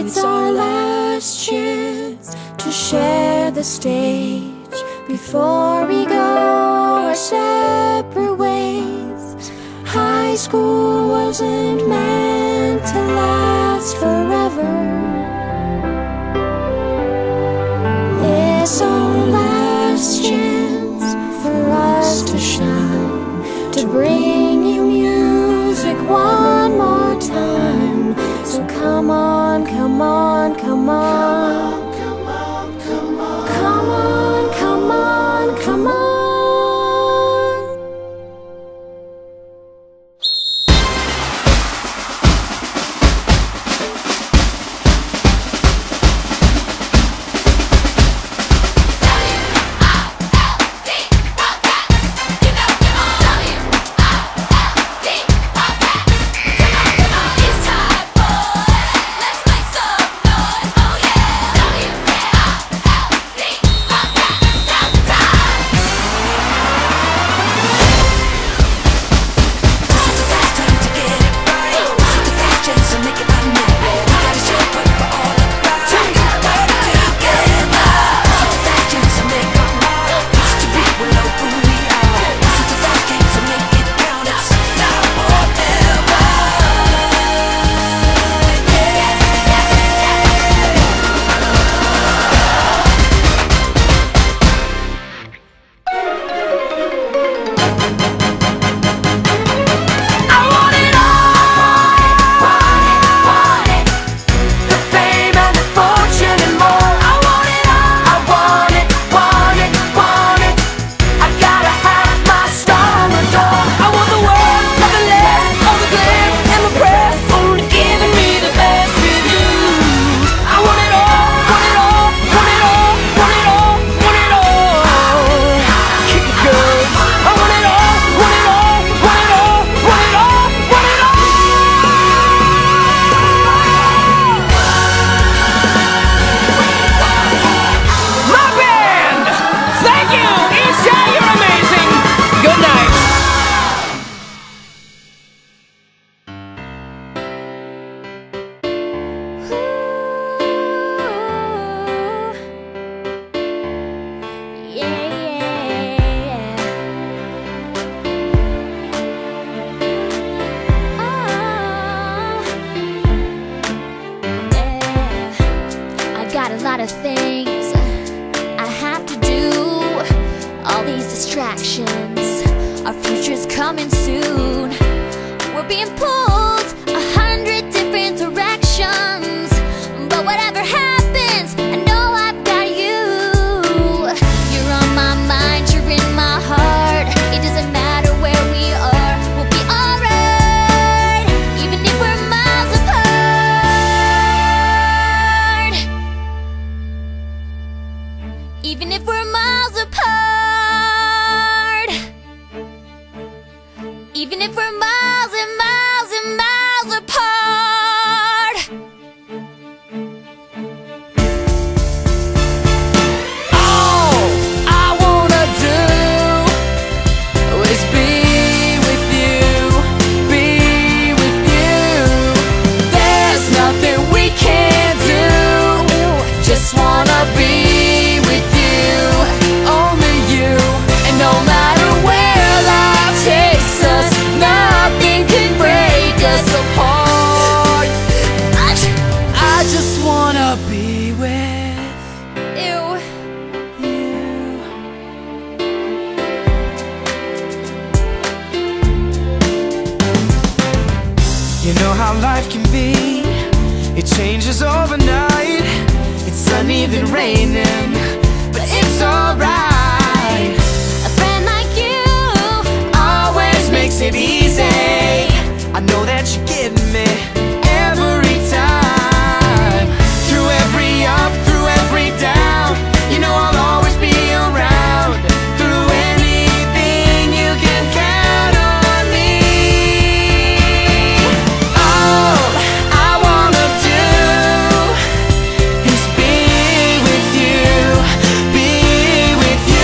It's our last chance to share the stage before we go our separate ways. High school wasn't meant to last forever. It's our last chance for us to shine, to bring you music one more time. So come on, come on, come on. Come on, come on, come on, come on, come on. Got a lot of things I have to do. All these distractions, our future's coming soon. We're being pulled 100 different directions, but whatever happens, I know I've got you. You're on my mind, you're in my heart. It doesn't matter where we are, we'll be alright, even if we're miles apart. Even if we're miles apart. Even if we're miles and miles and miles apart. All I wanna do is be with you, be with you. There's nothing we can't do, just wanna be with you, only you. And no matter where life takes us, nothing can break us apart. I just wanna be with Ew. you. You know how life can be, it changes overnight. It's sunny then raining, but it's alright. A friend like you Always makes it easy. I know that you get me every time. Through every up, through every down, you know I'll always be around. Through anything, you can count on me. All I wanna do is be with you, be with you.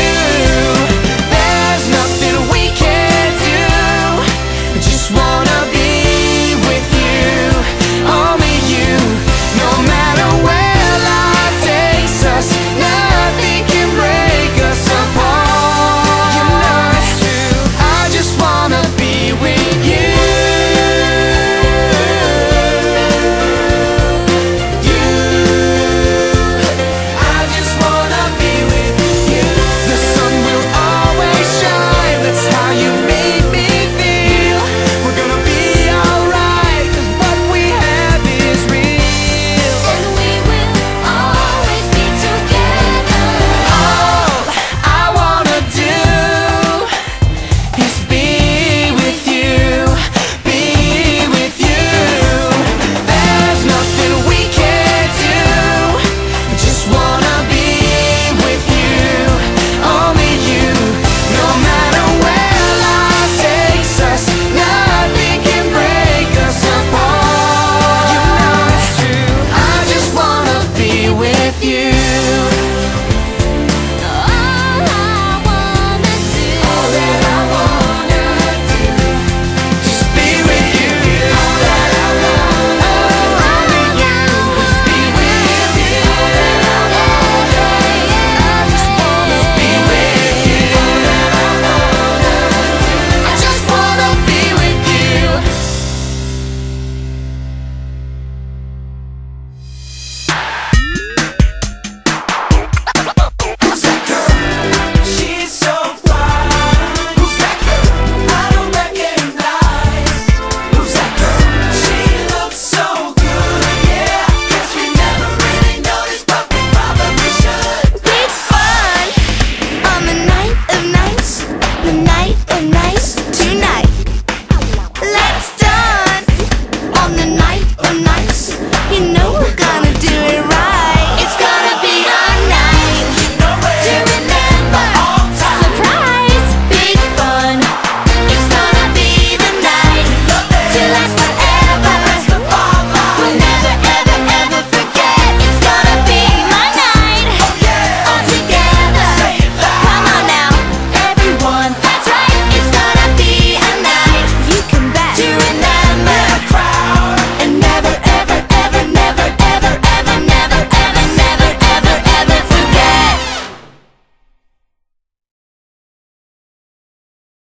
nice tonight.